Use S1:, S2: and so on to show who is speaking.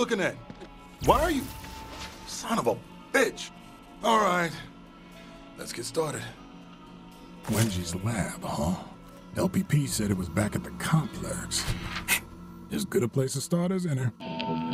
S1: looking at? Why are you... Son of a bitch. All right. Let's get started.
S2: Wenji's lab, huh? LPP said it was back at the complex. As good a place to start as any.